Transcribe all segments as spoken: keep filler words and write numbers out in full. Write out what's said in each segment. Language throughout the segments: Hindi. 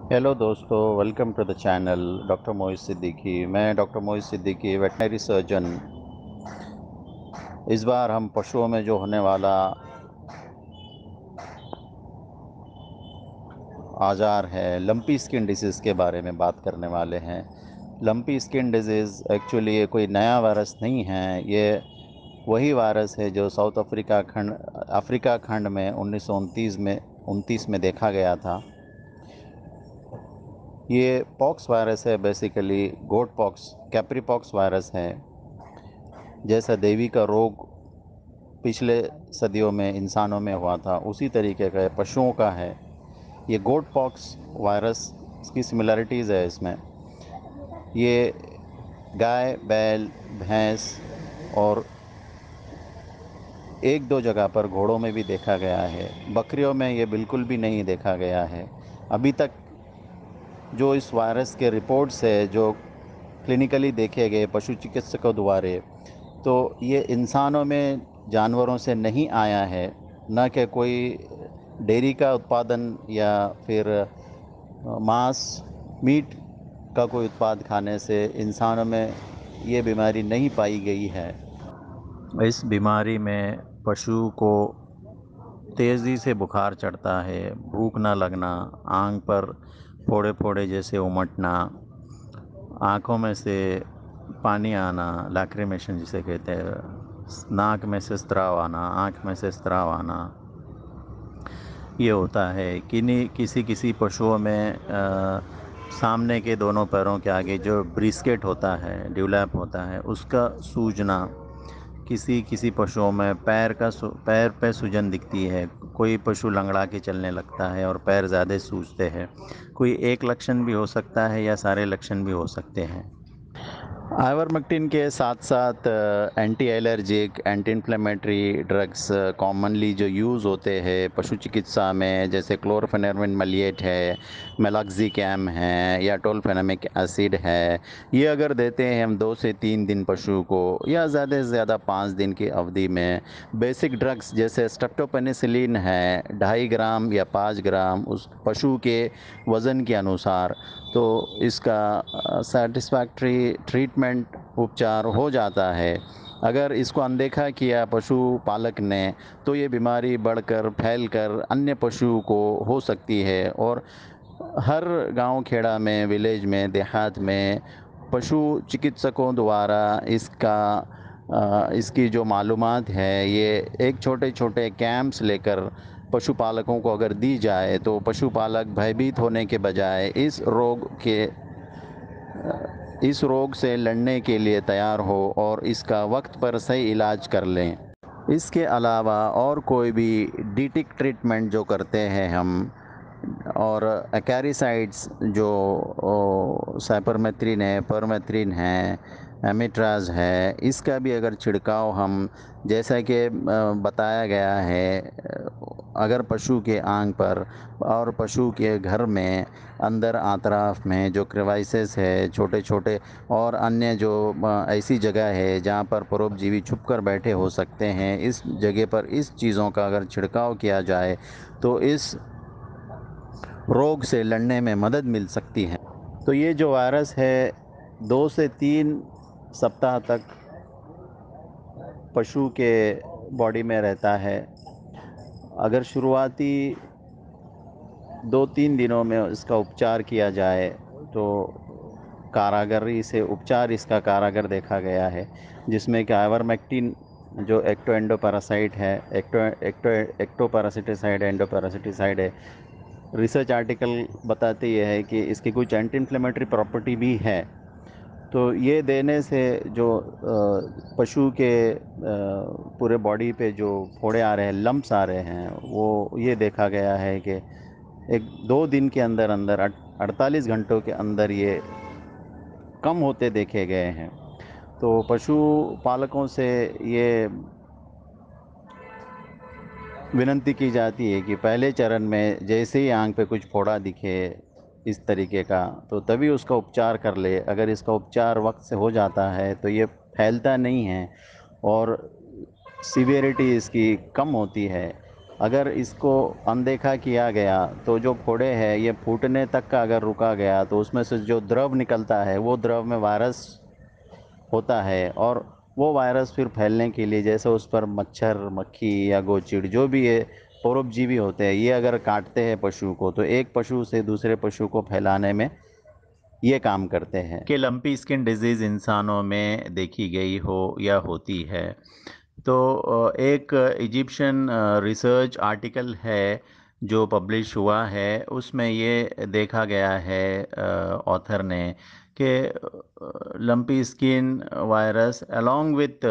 हेलो दोस्तों, welcome to the channel doctor Mohit Siddiqui. मैं doctor Mohit Siddiqui, veterinary surgeon. इस बार हम पशुओं में जो होने वाला आजार है, लंपी स्किन डिजीज़ के बारे में बात करने वाले हैं। लंपी स्किन डिजीज़ एक्चुअली ये कोई नया वायरस नहीं है। ये वही वायरस है जो साउथ अफ्रीका खंड अफ्रीका खंड में उन्नीस सौ उनतीस में उनतीस में देखा गया था। ये पॉक्स वायरस है, basically goat pox, capri pox virus है। जैसा देवी का रोग पिछले सदियों में इंसानों में हुआ था, उसी तरीके का पशुओं का है। ये गोट पॉक्स वायरस की सिमिलरिटीज़ है इसमें। ये गाय, बैल, भैंस और एक दो जगह पर घोड़ों में भी देखा गया है। बकरियों में ये बिल्कुल भी नहीं देखा गया है अभी तक। जो इस वायरस के रिपोर्ट्स है जो क्लिनिकली देखे गए पशु चिकित्सकों द्वारा, तो ये इंसानों में जानवरों से नहीं आया है। न कि कोई डेयरी का उत्पादन या फिर मांस मीट का कोई उत्पाद खाने से इंसानों में ये बीमारी नहीं पाई गई है। इस बीमारी में पशु को तेज़ी से बुखार चढ़ता है, भूख ना लगना, आंख पर फोड़े फोड़े जैसे उमटना, आँखों में से पानी आना, लैक्रिमेशन जिसे कहते हैं, नाक में से स्राव आना, आँख में से स्राव आना, ये होता है। किन्हीं किसी किसी पशुओं में आ, सामने के दोनों पैरों के आगे जो ब्रिस्केट होता है, ड्यूलैप होता है, उसका सूजना। किसी किसी पशुओं में पैर का सू- पैर पे सूजन दिखती है। कोई पशु लंगड़ा के चलने लगता है और पैर ज़्यादा सूजते हैं। कोई एक लक्षण भी हो सकता है या सारे लक्षण भी हो सकते हैं। आइवरमेक्टिन के साथ साथ anti allergic, anti inflammatory drugs commonly जो यूज़ होते हैं पशु चिकित्सा में, जैसे क्लोरफेनेरमिन मलिएट है, मेलॉक्सिकैम है या टोल्फेनेमिक एसिड है, ये अगर देते हैं हम दो से तीन दिन पशु को, या ज़्यादा से ज़्यादा पाँच दिन की अवधि में, बेसिक ड्रग्स जैसे स्ट्रेप्टोपेनिसिलिन है ढाई ग्राम या पाँच ग्राम उस पशु के वज़न के अनुसार, तो इसका सेटिस्फैक्ट्री ट्रीटमेंट उपचार हो जाता है। अगर इसको अनदेखा किया पशु पालक ने, तो ये बीमारी बढ़कर फैलकर अन्य पशु को हो सकती है। और हर गांव खेड़ा में, विलेज में, देहात में पशु चिकित्सकों द्वारा इसका अ, इसकी जो मालूमात है, ये एक छोटे छोटे कैंप्स लेकर पशुपालकों को अगर दी जाए, तो पशुपालक भयभीत होने के बजाय इस रोग के इस रोग से लड़ने के लिए तैयार हो और इसका वक्त पर सही इलाज कर लें। इसके अलावा और कोई भी डीटिक ट्रीटमेंट जो करते हैं हम, और एक्यारीसाइड्स जो साइपरमेथ्रिन है, परमेथ्रिन है, एमिट्राज है, इसका भी अगर छिड़काव हम, जैसा कि अ, बताया गया है, अगर पशु के आंग पर और पशु के घर में अंदर आतराफ में जो क्रेवाइसेस है, छोटे छोटे और अन्य जो अ, ऐसी जगह है जहाँ पर परोपजीवी छुप कर बैठे हो सकते हैं, इस जगह पर इस चीज़ों का अगर छिड़काव किया जाए, तो इस रोग से लड़ने में मदद मिल सकती है। तो ये जो वायरस है, दो से तीन सप्ताह तक पशु के बॉडी में रहता है। अगर शुरुआती दो तीन दिनों में इसका उपचार किया जाए, तो कारागरी से उपचार इसका कारागर देखा गया है, जिसमें कि आइवरमेक्टिन जो एक्टो एंडोपैरासाइट है, एक्टो एक्टो एक्टोपैरासिटिसाइड एंडोपैरासिटिसाइड है। रिसर्च आर्टिकल बताते ये है कि इसकी कुछ एंटी इन्फ्लेमेटरी प्रॉपर्टी भी है। तो ये देने से जो अ, पशु के अ, पूरे बॉडी पे जो फोड़े आ रहे हैं, लम्प्स आ रहे हैं, वो ये देखा गया है कि एक दो दिन के अंदर अंदर अड़तालीस घंटों के अंदर ये कम होते देखे गए हैं। तो पशु पालकों से ये विनती की जाती है कि पहले चरण में जैसे ही आंख पे कुछ फोड़ा दिखे इस तरीके का, तो तभी उसका उपचार कर ले। अगर इसका उपचार वक्त से हो जाता है तो ये फैलता नहीं है और सीवियरिटी इसकी कम होती है। अगर इसको अनदेखा किया गया तो जो फोड़े हैं ये फूटने तक का अगर रुका गया तो उसमें से जो द्रव निकलता है वो द्रव में वायरस होता है, और वो वायरस फिर फैलने के लिए, जैसे उस पर मच्छर, मक्खी या गोचिड़ जो भी है परोपजीवी होते हैं, ये अगर काटते हैं पशु को तो एक पशु से दूसरे पशु को फैलाने में ये काम करते हैं। कि लंपी स्किन डिजीज़ इंसानों में देखी गई हो या होती है। तो अ, एक इजिप्शियन रिसर्च आर्टिकल है जो पब्लिश हुआ है, उसमें ये देखा गया है ऑथर ने कि lumpy skin virus along with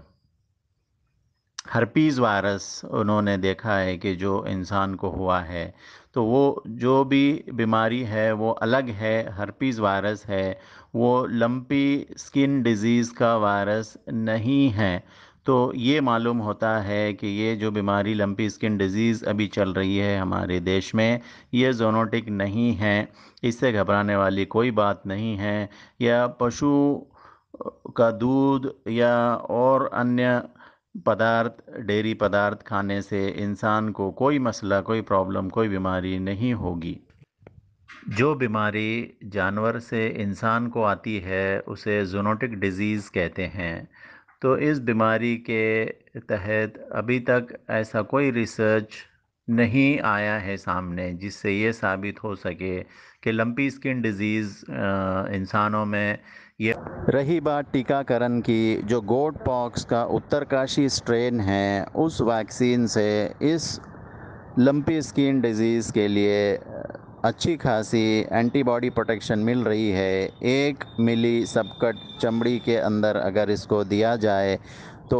herpes virus उन्होंने देखा है कि जो इंसान को हुआ है, तो वो जो भी बीमारी है वो अलग है, हर्पीज़ वायरस है, वो लंपी स्किन डिजीज़ का वायरस नहीं है। तो ये मालूम होता है कि ये जो बीमारी लंपी स्किन डिजीज़ अभी चल रही है हमारे देश में, ये ज़ोनोटिक नहीं है, इससे घबराने वाली कोई बात नहीं है। या पशु का दूध या और अन्य पदार्थ, डेयरी पदार्थ खाने से इंसान को कोई मसला, कोई प्रॉब्लम, कोई बीमारी नहीं होगी। जो बीमारी जानवर से इंसान को आती है उसे ज़ूनोटिक डिजीज़ कहते हैं। तो इस बीमारी के तहत अभी तक ऐसा कोई रिसर्च नहीं आया है सामने जिससे ये साबित हो सके कि लंपी स्किन डिजीज़ इंसानों में ये। रही बात टीकाकरण की, जो गोट पॉक्स का उत्तरकाशी स्ट्रेन है उस वैक्सीन से इस लंपी स्किन डिजीज़ के लिए अच्छी खासी एंटीबॉडी प्रोटेक्शन मिल रही है। एक मिली सबकट चमड़ी के अंदर अगर इसको दिया जाए तो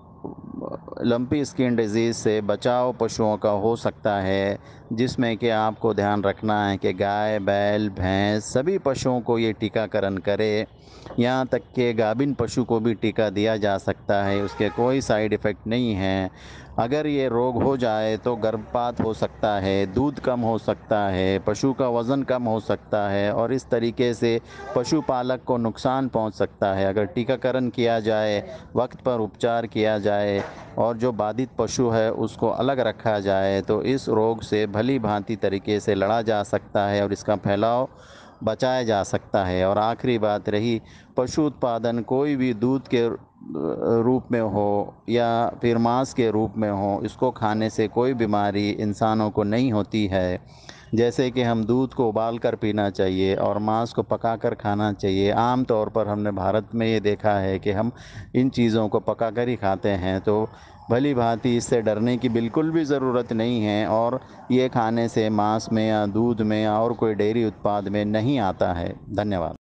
लंपी स्किन डिजीज़ से बचाव पशुओं का हो सकता है, जिसमें कि आपको ध्यान रखना है कि गाय, बैल, भैंस सभी पशुओं को ये टीकाकरण करे। यहाँ तक कि गाभिन पशु को भी टीका दिया जा सकता है, उसके कोई साइड इफ़ेक्ट नहीं है। अगर ये रोग हो जाए तो गर्भपात हो सकता है, दूध कम हो सकता है, पशु का वज़न कम हो सकता है और इस तरीके से पशुपालक को नुकसान पहुंच सकता है। अगर टीकाकरण किया जाए, वक्त पर उपचार किया जाए और जो बाधित पशु है उसको अलग रखा जाए तो इस रोग से भली भांति तरीके से लड़ा जा सकता है और इसका फैलाव बचाया जा सकता है। और आखिरी बात रही पशु उत्पादन, कोई भी दूध के रूप में हो या फिर मांस के रूप में हो, इसको खाने से कोई बीमारी इंसानों को नहीं होती है। जैसे कि हम दूध को उबाल कर पीना चाहिए और मांस को पका कर खाना चाहिए। आम तौर पर हमने भारत में ये देखा है कि हम इन चीज़ों को पका कर ही खाते हैं, तो भली भांति इससे डरने की बिल्कुल भी ज़रूरत नहीं है और ये खाने से मांस में या दूध में या और कोई डेयरी उत्पाद में नहीं आता है। धन्यवाद।